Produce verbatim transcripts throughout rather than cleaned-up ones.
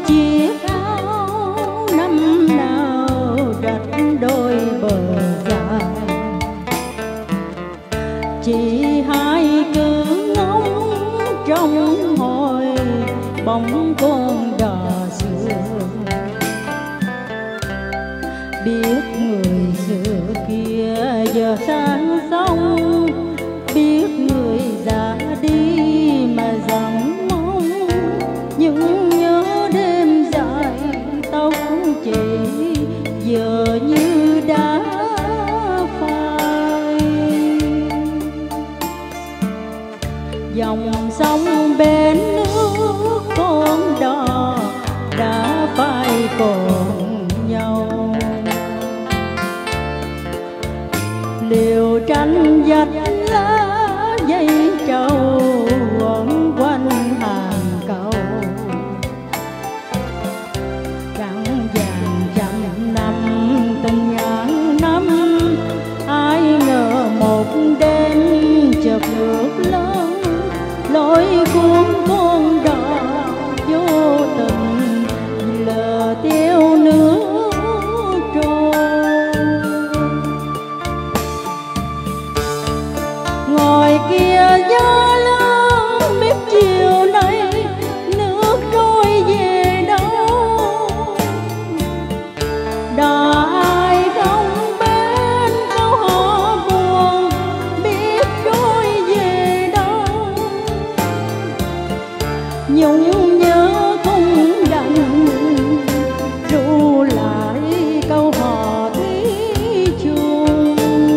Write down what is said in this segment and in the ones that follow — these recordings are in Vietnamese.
chiếc áo năm nào rạch đôi bờ dài, chị hai cứ ngóng trong hồi bóng con đò xưa. Biết người xưa kia giờ sang sông, biết người già đi mà dòng mong, những nhớ đêm dài tóc chị giờ như đã phai. Dòng sông bên nước con đò đã phai còn nhau, liều tranh dạch lá dây trầu quẩn quanh hàng cầu. Trắng vàng trăm năm từng ngàn năm, ai ngờ một đêm chợt nước lớn lối cuốn con đò vô tình lờ tiêu nước trôi. Ngoài kia gió lớn biết chiều nay nước trôi về đâu, đò ai không bên câu hò buồn biết trôi về đâu. Nhung nhớ không đành ru lại câu hò thủy chung,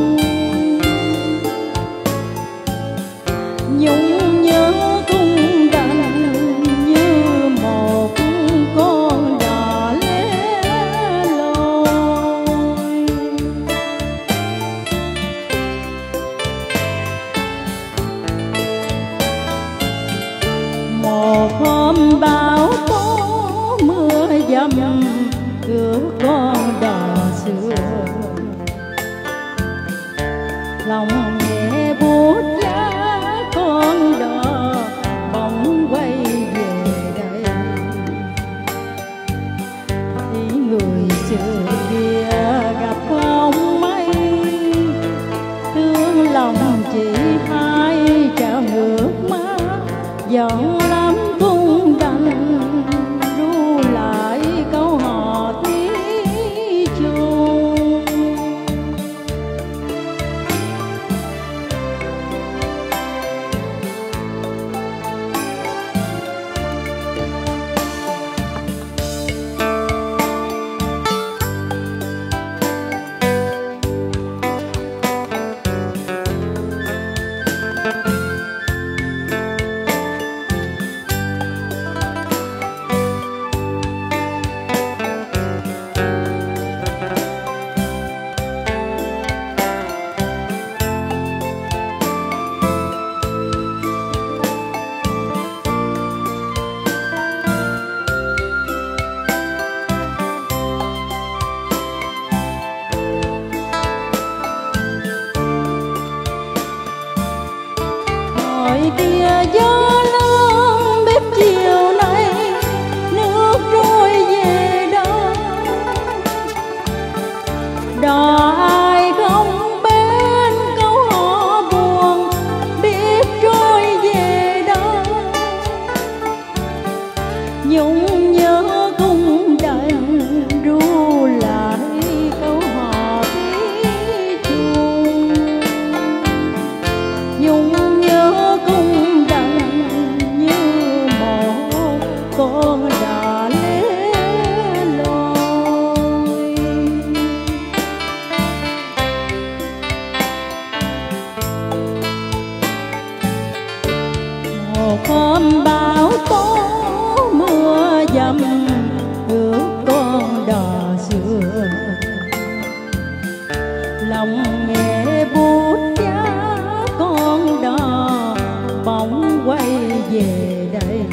nhung nhớ không đành như một con đò lẻ loi. Một hôm bão tố mưa dầm cửa con đò xưa, lòng nhẹ buốt giá con đò bỗng quay về đây. Ý người xưa kia gặp không mấy, thương lòng chỉ hai trào nước mắt, giận lắm cũng đành ru lại câu hò thủy chung. Ngoài kia gió lớn biết chiều nay nước trôi về đâu, đò ai không bên câu hò buồn biết trôi về đâu. Nhung nhớ cũng đành ru lại câu hò thủy chung, nhung nhớ cũng đành như một con đò lẻ loi. Một hôm bão tố mưa dầm ướt con đò xưa, lòng nghe bút giá con đò bỗng quay về đây.